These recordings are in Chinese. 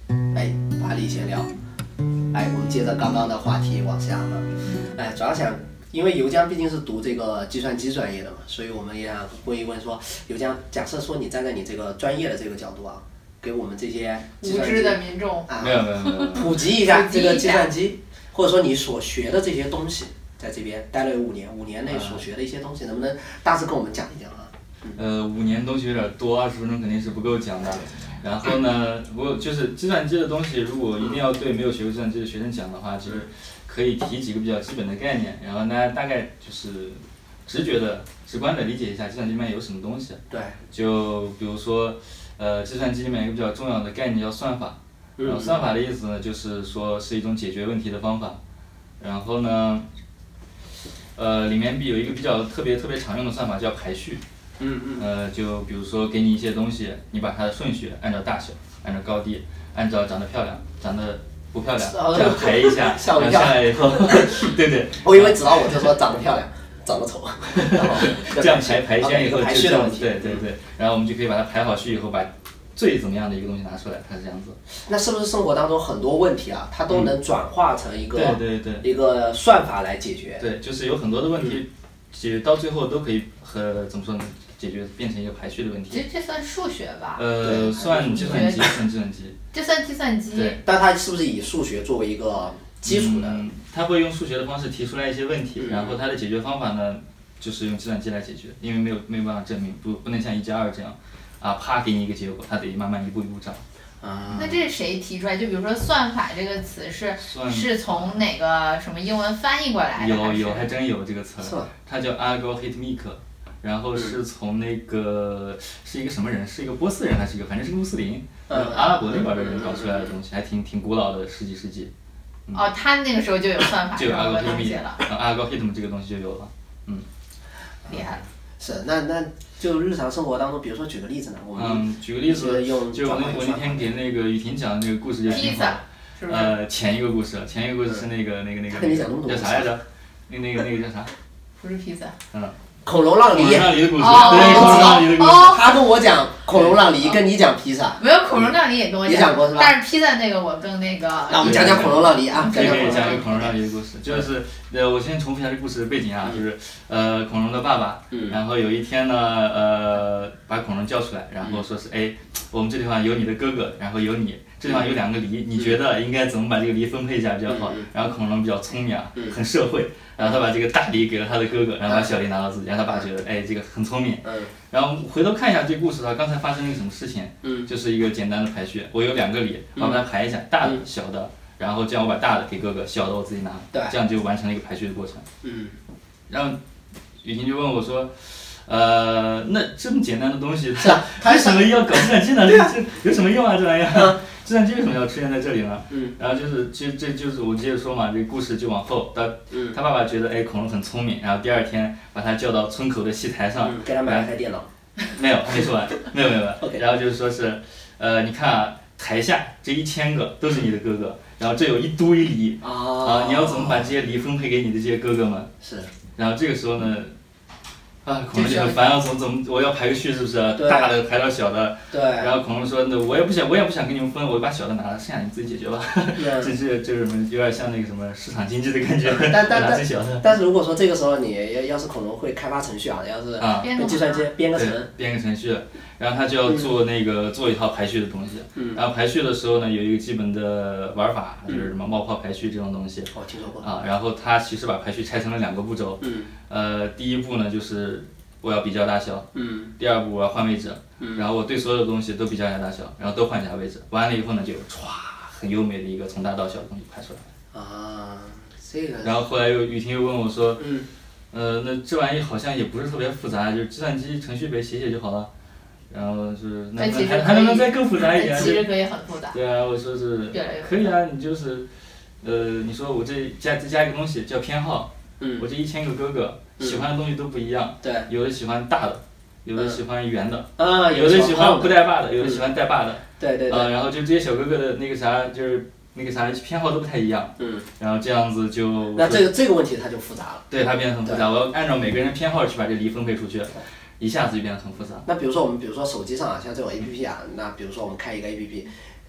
哎，巴黎闲聊。哎，我们接着刚刚的话题往下啊。哎，主要想，因为油浆毕竟是读这个计算机专业的嘛，所以我们也想问一问说，油浆，假设说你站在你这个专业的这个角度啊，给我们这些计算机无知的民众啊， 没有， 普及一下这个计算机，或者说你所学的这些东西，在这边待了5年，5年内所学的一些东西，能不能大致跟我们讲一讲啊 ？5年东西有点多，20分钟肯定是不够讲的。然后呢，我就是计算机的东西，如果一定要对没有学过计算机的学生讲的话，其实可以提几个比较基本的概念，然后大家大概就是直觉的、直观的理解一下计算机里面有什么东西。 对。 就比如说，计算机里面有一个比较重要的概念叫算法。然后算法的意思呢，就是说是一种解决问题的方法。然后呢，里面有一个比较特别常用的算法叫排序。就比如说给你一些东西，你把它的顺序按照大小、按照高低、按照长得漂亮、长得不漂亮这样排一下， 吓我一跳。 然后下来以后，对。 我以为指到我就说长得漂亮，长得丑，然后这样排一圈以后排就这样， 序的问题。 对，然后我们就可以把它排好序以后，把最怎么样的一个东西拿出来，它是这样子。 那是不是生活当中很多问题啊，它都能转化成一个对一个算法来解决？ 对，就是有很多的问题，解决到最后都可以怎么说呢？解决变成一个排序的问题。 其实这算数学吧？ 算计算机。 这算计算机。 对。 但它是不是以数学作为一个基础的？ 它会用数学的方式提出来一些问题，然后它的解决方法呢，就是用计算机来解决，因为没有办法证明，不能像1+2这样，啪给你一个结果，它得慢慢一步一步找。 那这是谁提出来？就比如说算法这个词是从哪个什么英文翻译过来的？ 有，还真有这个词，它叫 algorithmic。然后是从那个是一个什么人，是一个波斯人还是反正是个穆斯林，阿拉伯那边的人搞出来的东西，还挺古老的，世纪。 他那个时候就有算法就有东西了。 algorithm 这个东西就有了， 厉害了。 是，那就日常生活当中，比如说举个例子呢，我们举个例子，就我那天给那个雨婷讲的那个故事就挺好。 是不是？ 前一个故事是那个叫啥来着？那个叫啥？ 不是披萨。 恐龙让梨。 恐龙让梨的故事。 对，恐龙让梨的故事。他跟我讲恐龙让梨，跟你讲披萨。 没有恐龙让梨也跟我讲。 也讲过是吧？ 但是披萨那个我更那个。 那我们讲恐龙让梨啊。 可以讲一个恐龙让梨的故事，就是我先重复一下这故事的背景啊，就是恐龙的爸爸，然后有一天呢，把恐龙叫出来，然后说是我们这地方有你的哥哥，然后有你。这地方有2个梨，你觉得应该怎么把这个梨分配一下比较好？然后恐龙比较聪明啊，很社会，然后他把这个大梨给了他的哥哥，然后把小梨拿到自己，让他爸觉得这个很聪明。然后回头看一下这个故事的话，刚才发生了一个什么事情？就是一个简单的排序，我有2个梨，我把它排一下，大的、小的，然后这样我把大的给哥哥，小的我自己拿，这样就完成了一个排序的过程。然后雨婷就问我说。那这么简单的东西，它为什么要搞计算机呢？这有什么用啊？这玩意儿，计算机为什么要出现在这里呢？然后其实这就是我接着说嘛，这个故事就往后，他爸爸觉得恐龙很聪明，然后第2天把他叫到村口的戏台上， 给他买了台电脑。 没有，还没说完，没有。然后就是说是，你看啊，台下这1000个都是你的哥哥，然后这有一堆梨你要怎么把这些梨分配给你的这些哥哥们？ 是。 然后这个时候呢？恐龙就很烦，我要排个序是不是？大的排到小的。 对。 然后恐龙说：“那我也不想跟你们分，我把小的拿了，剩下你们自己解决吧。”这有点像那个什么市场经济的感觉。 但是如果说这个时候你要是恐龙会开发程序要是跟计算机编个程序，然后他就要做一套排序的东西。然后排序的时候呢，有一个基本的玩法，就是什么冒泡排序这种东西。 听说过。 然后他其实把排序拆成了2个步骤。第一步呢就是我要比较大小，第2步我要换位置，然后我对所有的东西都比较一下大小，然后都换一下位置，完了以后呢就很优美的一个从大到小的东西排出来了。 这个。然后后来雨婷又问我说，那这玩意好像也不是特别复杂，就是计算机程序呗，写就好了。然后是那还能不能再更复杂一点？ 其实可以很复杂。 对啊，我说是可以啊，你就是你说我这加一个东西叫偏好。我这1000个哥哥喜欢的东西都不一样，有的喜欢大的，有的喜欢圆的，有的喜欢不带把的，有的喜欢带把的，然后就这些小哥哥的那个啥，就是那个啥偏好都不太一样，然后这样子就那这个问题它就复杂了， 对，它变得很复杂，我要按照每个人偏好去把这梨分配出去，一下子就变得很复杂。 那比如说手机上啊，像这种 APP 啊，那比如说我们开一个 APP。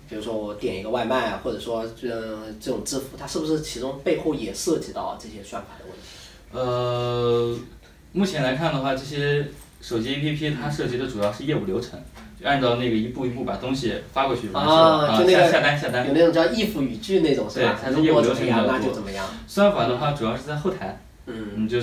比如说我点一个外卖，或者说这种支付，它是不是其中背后也涉及到这些算法的问题？ 目前来看的话，这些手机 APP 它涉及的主要是业务流程，就按照那个一步一步把东西发过去， 就那个下单， 有那种叫if语句那种是吧？ 对，它是业务流程比较多。 那就怎么样？ 算法的话，主要是在后台，就是。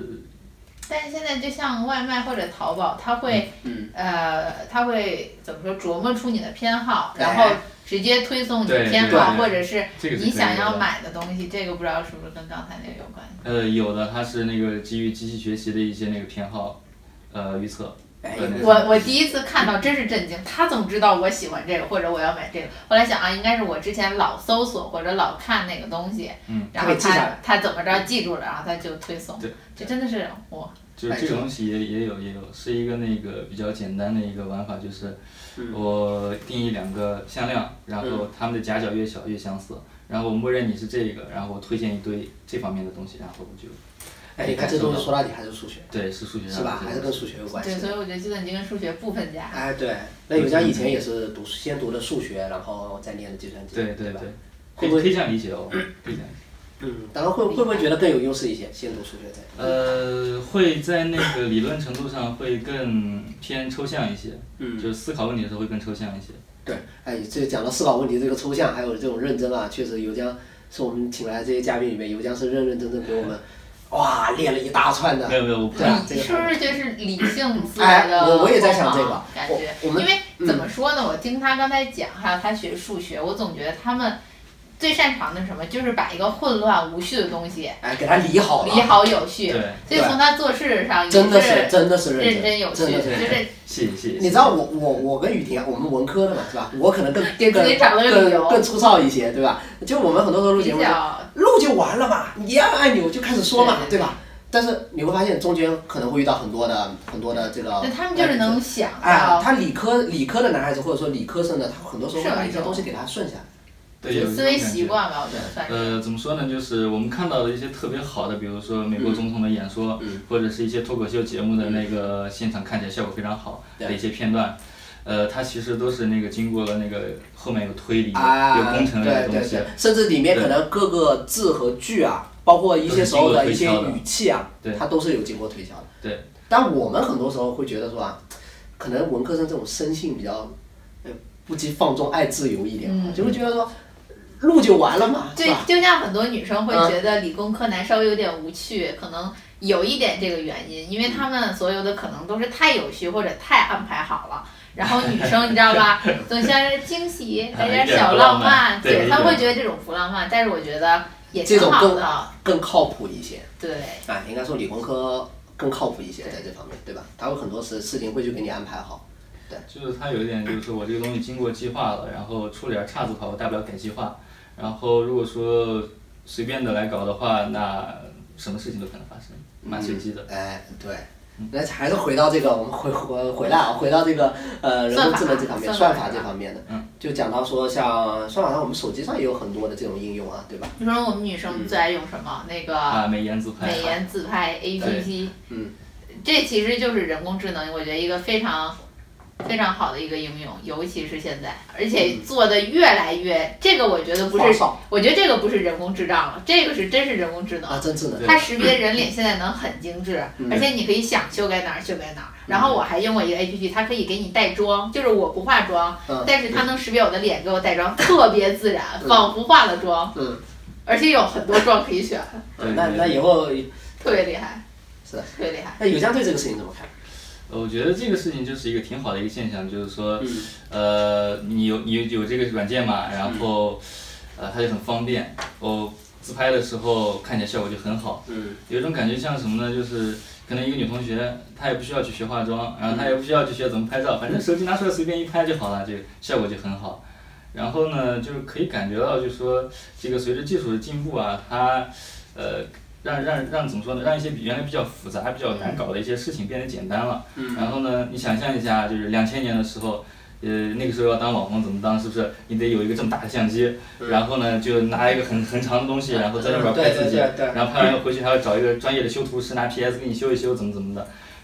但是现在就像外卖或者淘宝，它会怎么说琢磨出你的偏好，然后直接推送你的偏好，或者是你想要买的东西，这个不知道是不是跟刚才那个有关系？ 有的，它是那个基于机器学习的一些那个偏好，预测。 我第一次看到真是震惊，他怎么知道我喜欢这个或者我要买这个？后来想啊，应该是我之前老搜索或者老看那个东西，然后他怎么着记住了，然后他就推送。 对， 这真的是哇！ 就是这个东西也有，是一个那个比较简单的一个玩法，就是我定义2个向量，然后它们的夹角越小越相似，然后我默认你是这个，然后我推荐一堆这方面的东西，然后我就。 你看这东西说到底还是数学。 对，是数学上。 是吧？还是跟数学有关系。 对，所以我觉得计算机跟数学不分家。 对，那有家以前也是先读的数学，然后再念的计算机。 对吧？ 会不会可以这样理解哦？可以这样理解。 当然会不会觉得更有优势一些？先读数学再。 会在那个理论程度上会更偏抽象一些。就是思考问题的时候会更抽象一些。 对，这讲到思考问题这个抽象，还有这种认真啊，确实尤江是我们请来这些嘉宾里面，尤江是认认真真给我们。哇，列了一大串的。 没有，我不对，是不是就是理性思维的？ 我也在想这个感觉，因为怎么说呢？我听他刚才讲，还有他学数学，我总觉得他们最擅长的是什么？就是把一个混乱无序的东西， 给它理好有序。 对。 所以从他做事上也是真的是认真有序，就是谢。 你知道我跟雨婷，我们文科的嘛，是吧？我可能给自己找了个理由， 更粗糙一些，对吧？就我们很多时候录节目，录就完了嘛，你按按钮就开始说嘛，对吧？但是你会发现中间可能会遇到很多的这个。 对，他们就是能想到。 他理科的男孩子或者说理科生的，他很多时候会把一些东西给他顺下来。 对， 思维习惯吧，我觉得算是。 怎么说呢？就是我们看到的一些特别好的，比如说美国总统的演说，或者是一些脱口秀节目的那个现场看起来效果非常好的一些片段，它其实都是那个经过了那个后面有推理、有工程类的东西， 甚至里面可能各个字和句啊，包括一些时候的一些语气啊，它都是有经过推敲的。 对。 但我们很多时候会觉得说啊，可能文科生这种生性比较，不羁放纵、爱自由一点，就会觉得说。录就完了嘛， 对，就像很多女生会觉得理工科男稍微有点无趣，可能有一点这个原因，因为他们所有的可能都是太有序或者太安排好了，然后女生你知道吧，总像是惊喜，来点小浪漫，对，他们会觉得这种不浪漫，但是我觉得也挺好的， 更靠谱一些。 对， 应该说理工科更靠谱一些在这方面，对吧？他会很多事情会去给你安排好。对， 就是他有一点就是说我这个东西经过计划了，然后出点岔子的话，我大不了改计划。然后如果说随便的来搞的话，那什么事情都可能发生，蛮随机的。 对，那还是回到这个，我们回来啊，回到这个人工智能这方面，算法这方面的，就讲到说像算法上，我们手机上也有很多的这种应用啊，对吧？ 比如说我们女生最爱用什么？那个美颜自拍 APP，这其实就是人工智能，我觉得一个非常好的一个应用，尤其是现在，而且做的越来越，这个我觉得不是，我觉得这个不是人工智障了，这个是真是人工智能， 真智能。 它识别人脸现在能很精致，而且你可以想修改哪儿修改哪儿。然后我还用过一个 APP， 它可以给你带妆，就是我不化妆，但是它能识别我的脸给我带妆，特别自然，仿佛化了妆，而且有很多妆可以选。 那以后特别厉害， 是特别厉害。 那有江对这个事情怎么看？ 我觉得这个事情就是一个挺好的一个现象，就是说，你有这个软件嘛，然后，它就很方便。我自拍的时候看起来效果就很好。有一种感觉像什么呢？就是可能一个女同学，她也不需要去学化妆，然后她也不需要去学怎么拍照，反正手机拿出来随便一拍就好了，就效果就很好。然后呢，就是可以感觉到，就是说这个随着技术的进步啊，它让怎么说呢？让一些原来比较复杂、比较难搞的一些事情变得简单了。然后呢，你想象一下，就是2000年的时候，那个时候要当网红怎么当？是不是？你得有一个这么大的相机，然后呢，就拿一个很长的东西，然后在那边拍自己，然后拍完回去还要找一个专业的修图师拿 PS 给你修一修，怎么的。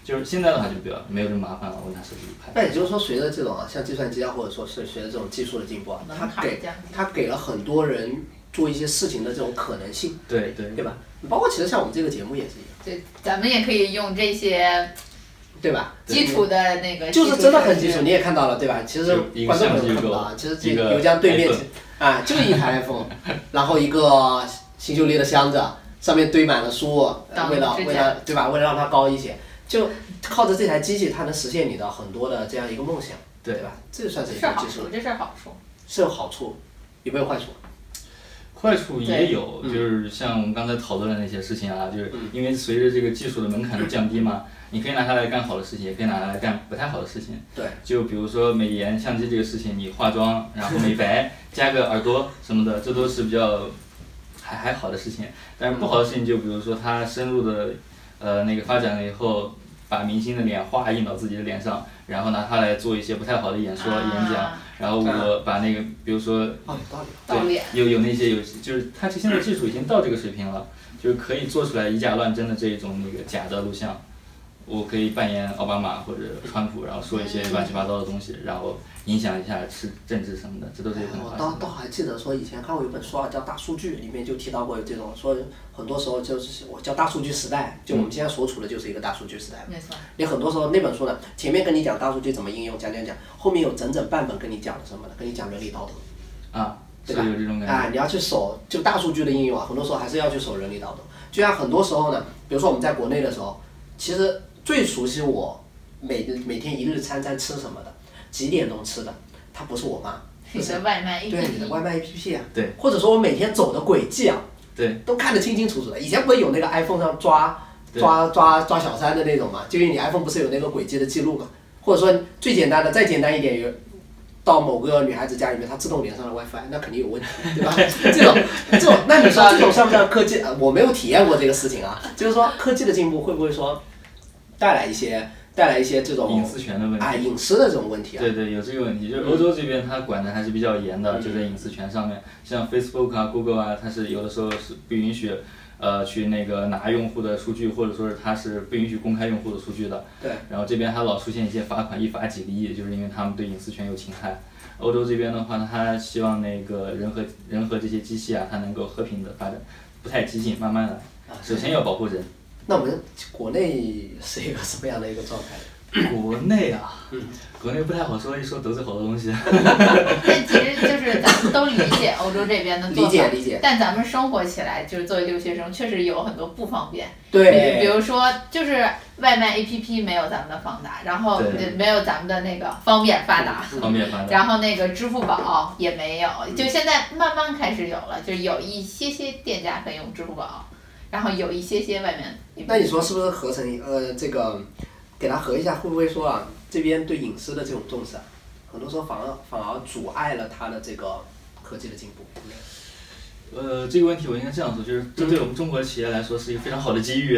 就是现在的话就比较没有这么麻烦了，我拿手机拍。 那也就是说，随着这种像计算机啊，或者说是随着这种技术的进步啊，它给了很多人做一些事情的这种可能性。 对吧？包括其实像我们这个节目也是一样。 对，咱们也可以用这些。 对吧？ 基础的那个就是真的很基础，你也看到了，对吧？其实观众朋友看不到啊，其实这邮江对面啊，就一台 iPhone， 然后一个新秀丽的箱子，上面堆满了书，为了对吧？为了让它高一些，就靠着这台机器，它能实现你的很多的这样一个梦想，对吧？这算是一个技术， 这是好处， 是有好处，有没有坏处？ 坏处也有，就是像我们刚才讨论的那些事情啊，就是因为随着这个技术的门槛的降低嘛，你可以拿它来干好的事情，也可以拿它来干不太好的事情。 对。 就比如说美颜相机这个事情，你化妆然后美白加个耳朵什么的，这都是比较还好的事情。但是不好的事情就比如说它深入的那个发展了以后，把明星的脸画印到自己的脸上，然后拿它来做一些不太好的演讲。然后我把那个，比如说，对，有那些就是它现在技术已经到这个水平了，就是可以做出来以假乱真的这种那个假的录像。我可以扮演奥巴马或者川普，然后说一些乱七八糟的东西，然后影响一下政治什么的，这都是有可能发生的。 我倒还记得说以前看过一本书啊，叫《大数据》，里面就提到过这种说，很多时候就是我叫大数据时代，就我们现在所处的就是一个大数据时代。 没错。 你很多时候那本书呢，前面跟你讲大数据怎么应用，讲，后面有整整半本跟你讲什么呢？跟你讲伦理道德。 啊， 对吧？ 有这种感觉。 啊，你要去守就大数据的应用啊，很多时候还是要去守伦理道德。就像很多时候呢，比如说我们在国内的时候，其实最熟悉我每天一日三餐吃什么的，几点钟吃的，它不是我妈， 你的外卖 APP， 对，你的外卖 APP 啊， 对， 或者说我每天走的轨迹啊， 对， 都看得清清楚楚的。以前不是有那个 iPhone 上抓小三的那种嘛，就因为你 iPhone 不是有那个轨迹的记录嘛，或者说最简单的，再简单一点有。到某个女孩子家里面，它自动连上了 WiFi， 那肯定有问题，对吧？这种，那你说这种像不像科技？我没有体验过这个事情啊，就是说科技的进步会不会说带来一些这种隐私权的问题？ 隐私的这种问题啊？ 对，有这个问题，就是欧洲这边它管的还是比较严的，就在隐私权上面，像 Facebook 啊、Google 啊，它是有的时候是不允许。去那个拿用户的数据，或者说是它是不允许公开用户的数据的。 对。然后这边还老出现一些罚款，一罚几个亿，就是因为他们对隐私权有侵害。欧洲这边的话，他希望那个人和这些机器啊，它能够和平的发展，不太激进，慢慢来。首先要保护人。 那我们国内是一个什么样的一个状态？ 国内啊，国内不太好说，一说得罪好多东西。 但其实就是咱们都理解欧洲这边的做法， 理解。 但咱们生活起来，就是作为留学生，确实有很多不方便。 对。 比如说，就是外卖 APP 没有咱们的方达，然后没有咱们的那个方便发达。然后那个支付宝也没有，就现在慢慢开始有了，就有一些店家可以用支付宝，然后有一些外面。 那你说是不是合成这个？给他合一下，会不会说啊，这边对隐私的这种重视啊，很多时候反而阻碍了他的这个科技的进步？ 这个问题我应该这样说，就是这对我们中国企业来说是一个非常好的机遇。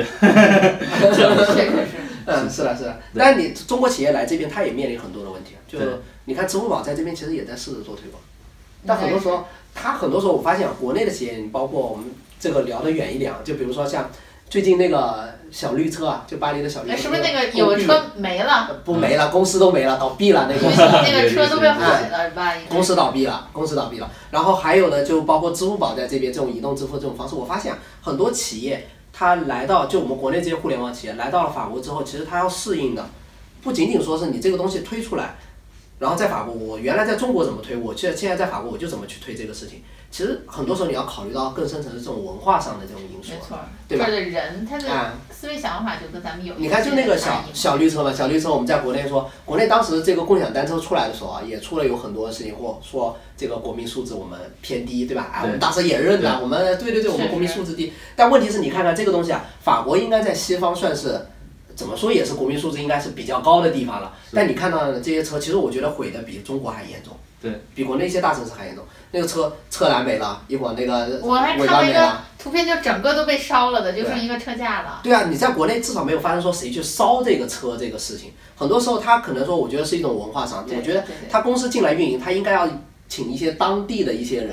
是的。但你中国企业来这边，他也面临很多的问题啊。就是你看支付宝在这边其实也在试着做推广，但很多时候我发现啊，国内的企业，包括我们这个聊得远一点啊，就比如说像。最近那个小绿车啊，就巴黎的小绿车， 是不是那个有个车没了？ 不没了，公司都没了，倒闭了那个。 那个车都被毁了吧？ 公司倒闭了。然后还有呢，就包括支付宝在这边这种移动支付这种方式，我发现很多企业它来到就我们国内这些互联网企业来到了法国之后，其实它要适应的，不仅仅说是你这个东西推出来，然后在法国我原来在中国怎么推，我现在在法国我就怎么去推这个事情。其实很多时候你要考虑到更深层的这种文化上的这种因素， 没错， 对吧？ 这儿的人他的思维想法就跟咱们有。 你看，就那个小绿车嘛，小绿车我们在国内说，国内当时这个共享单车出来的时候啊，也出了有很多事情，或说这个国民素质我们偏低，对吧？我们当时也认了，我们对，我们国民素质低。但问题是你看看这个东西啊，法国应该在西方算是。怎么说也是国民素质应该是比较高的地方了，但你看到的这些车，其实我觉得毁的比中国还严重， 对， 比国内一些大城市还严重。那个车栏没了，一会儿那个我还看了一个图片，就整个都被烧了的，就剩一个车架了。 对啊，你在国内至少没有发生说谁去烧这个车这个事情。很多时候他可能说，我觉得是一种文化上，我觉得他公司进来运营，他应该要请一些当地的一些人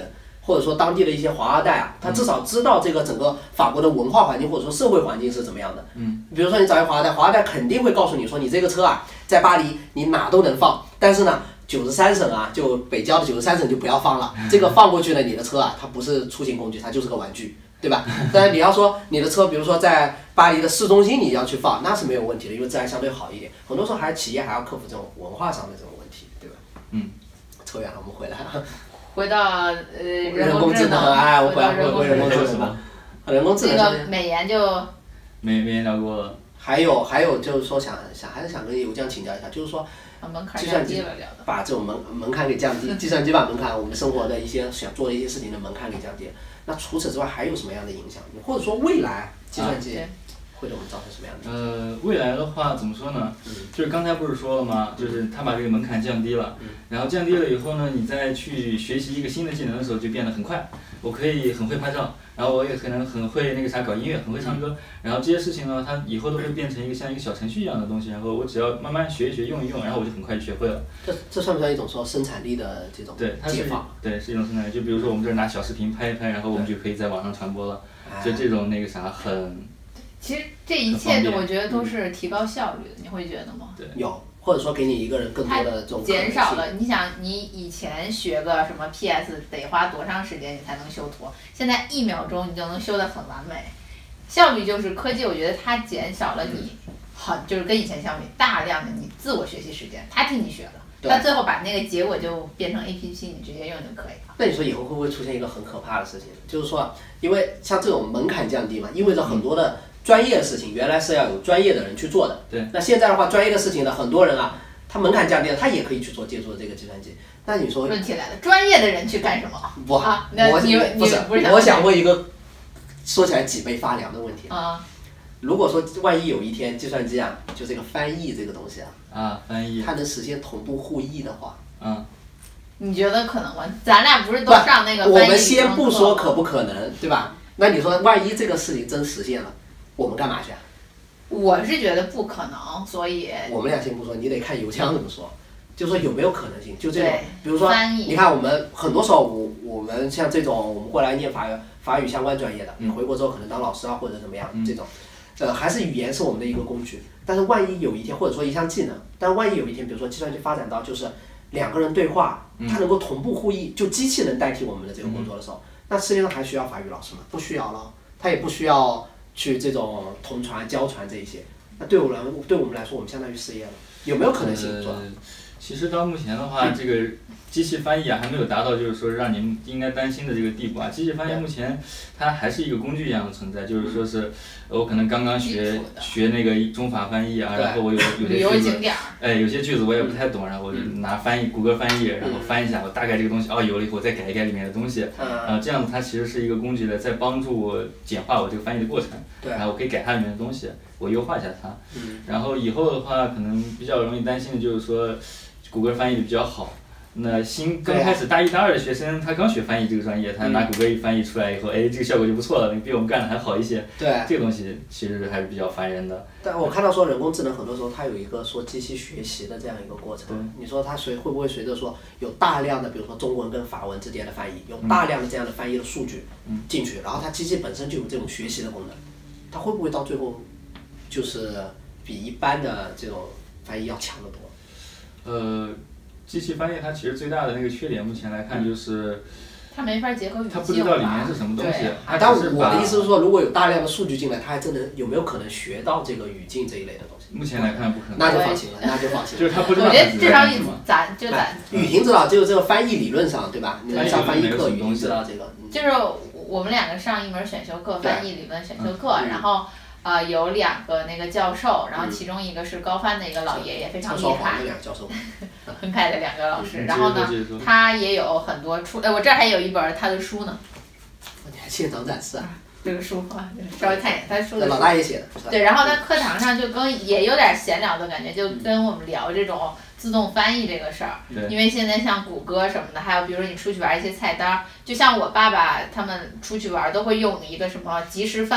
或者说当地的一些华二代啊，他至少知道这个整个法国的文化环境或者说社会环境是怎么样的。比如说你找一个华二代，华二代肯定会告诉你说，你这个车啊，在巴黎你哪都能放，但是呢，93省啊，就北郊的93省就不要放了。这个放过去了，你的车啊，它不是出行工具，它就是个玩具。对吧？当然你要说你的车，比如说在巴黎的市中心你要去放，那是没有问题的，因为治安相对好一点。很多时候还是企业还要克服这种文化上的这种问题，对吧？扯远了，我们回来。 回到人工智能，哎，我回人工智能吧。人工智能这个美颜就没聊过了。 还有就是说还是想跟油匠请教一下，就是说计算机把这种门槛给降低，计算机把门槛，我们生活的一些想做的一些事情的门槛给降低。那除此之外还有什么样的影响？或者说未来计算机会对我们造成什么样的？ 未来的话怎么说呢？就是刚才不是说了吗？就是它把这个门槛降低了，然后降低了以后呢，你再去学习一个新的技能的时候就变得很快。我可以很会拍照，然后我也可能很会那个啥搞音乐，很会唱歌，然后这些事情呢，它以后都会变成一个像一个小程序一样的东西，然后我只要慢慢学一学，用一用，然后我就很快就学会了。 这算不算一种说生产力的这种解放？ 对，是一种生产力。就比如说我们这儿拿小视频拍一拍，然后我们就可以在网上传播了，就这种那个啥很。 其实这一切我觉得都是提高效率的，你会觉得吗？ 对， 有。或者说给你一个人更多的这种减少了。你想，你以前学个什么 PS 得花多长时间你才能修图，现在1秒钟你就能修得很完美。效率就是科技，我觉得它减少了你就是跟以前相比大量的你自我学习时间，它替你学了，它最后把那个结果就变成 APP， 你直接用就可以了。 那你说以后会不会出现一个很可怕的事情？就是说，因为像这种门槛降低嘛，意味着很多的专业的事情原来是要有专业的人去做的。 对。 那现在的话，专业的事情呢，很多人啊，他门槛降低了，他也可以去借助这个计算机。那你说？ 问题来了，专业的人去干什么？ 不啊，那你不是我想问一个说起来脊背发凉的问题啊。 如果说万一有一天计算机啊，就这个翻译这个东西翻译， 它能实现同步互译的话， 你觉得可能吗？咱俩不是都上那个翻译？ 我们先不说可不可能，对吧？那你说万一这个事情真实现了，我们干嘛去啊？ 我是觉得不可能，所以我们俩先不说，你得看油枪怎么说，就说有没有可能性，就这种，比如说翻译， 你看我们很多时候我们像这种我们过来念法语相关专业的，你回国之后可能当老师啊或者怎么样，这种，还是语言是我们的一个工具，但是万一有一天或者说一项技能，但万一有一天，比如说计算机发展到就是2个人对话，它能够同步互译，就机器能代替我们的这个工作的时候，那世界上还需要法语老师吗？不需要了，他也不需要去这种同传、交传这一些。那对我们来说，我们相当于失业了，有没有可能性做到？ 其实到目前的话，这个机器翻译还没有达到就是说让您应该担心的这个地步啊。机器翻译目前它还是一个工具一样的存在，就是说是我可能刚刚学那个中法翻译啊，然后我有些句子，有些句子我也不太懂，然后我就拿谷歌翻译，然后翻一下，我大概这个东西有了以后再改一改里面的东西，这样子它其实是一个工具来在帮助我简化我这个翻译的过程，然后我可以改它里面的东西，我优化一下它，然后以后的话可能比较容易担心的就是说。谷歌翻译的比较好，那刚开始大1、大2的学生，他刚学翻译这个专业，他拿谷歌一翻译出来以后，这个效果就不错了，比我们干的还好一些。 对， 这个东西其实还是比较烦人的。 但我看到说人工智能很多时候它有一个说机器学习的这样一个过程，你说它会不会随着说有大量的，比如说中文跟法文之间的翻译，有大量的这样的翻译的数据进去，然后它机器本身就有这种学习的功能，它会不会到最后就是比一般的这种翻译要强得多？ 机器翻译它其实最大的那个缺点，目前来看就是它没法结合语境， 它不知道里面是什么东西。 但我的意思是说，如果有大量的数据进来，它还真的有没有可能学到这个语境这一类的东西？ 目前来看不可能。 那就放心了， 就是他不知道。 我觉得至少咱语言知道，就是这个翻译理论上，对吧？你上翻译课，语言知道这个。 就是我们2个上一门选修课，翻译理论选修课，然后。有2个那个教授，然后其中一个是高翻的一个老爷爷，非常厉害，很可爱的2个老师。然后呢，他也有很多我这儿还有一本他的书呢。 你还现场展示啊？ 这个书稍微看一眼，他书的老大爷写的。 对，然后他课堂上就也有点闲聊的感觉，就跟我们聊这种自动翻译这个事儿。因为现在像谷歌什么的，还有比如说你出去玩一些菜单，就像我爸爸他们出去玩都会用一个什么即时翻。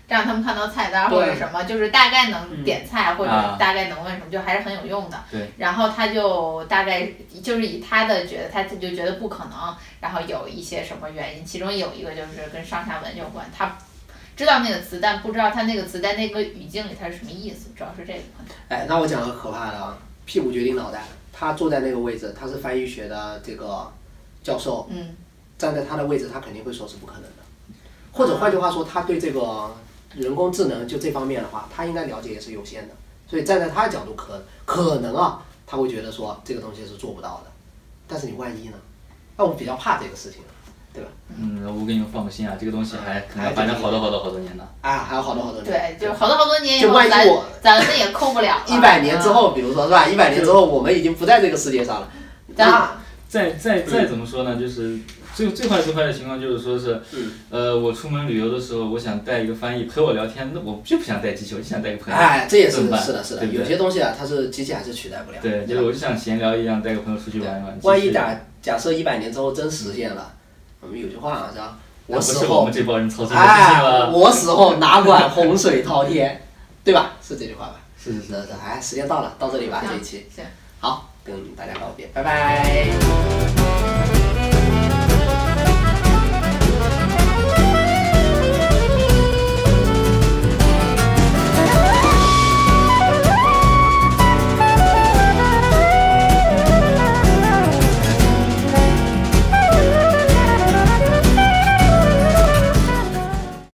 这样他们看到菜单或者什么，就是大概能点菜或者大概能问什么，就还是很有用的。 对。 然后他就大概就是以他的觉得，他就觉得不可能，然后有一些什么原因，其中有一个就是跟上下文有关，他知道那个词，但不知道他那个词在那个语境里它是什么意思，主要是这个问题。 哎，那我讲个可怕的啊，屁股决定脑袋。他坐在那个位置，他是翻译学的这个教授，站在他的位置，他肯定会说是不可能的。或者换句话说，他对这个人工智能就这方面的话，他应该了解也是有限的。所以站在他的角度可能啊，他会觉得说这个东西是做不到的。但是你万一呢？那我比较怕这个事情，对吧？ 我给你们放个心啊，这个东西还可能要发展好多年呢。 啊，还有好多年。 对，就是好多年以后， 就万一咱们也扣不了。 100年之后，比如说是吧？100年之后，我们已经不在这个世界上了。 再怎么说呢？就是最坏的情况就是说是，我出门旅游的时候，我想带一个翻译陪我聊天，那我就不想带机器，我就想带个朋友。 哎，这也是是的， 对有些东西啊，它是机器还是取代不了。 对，就是我就想闲聊一样，带个朋友出去玩一玩。 万一假设100年之后真实现了，我们有句话啊，是吧？ 我死后，我们这帮人操纵的事情了。 我死后哪管洪水滔天，对吧？是这句话吧？ 是。 哎，时间到了，到这里吧，这一期。 行。 好，跟大家告别，拜拜。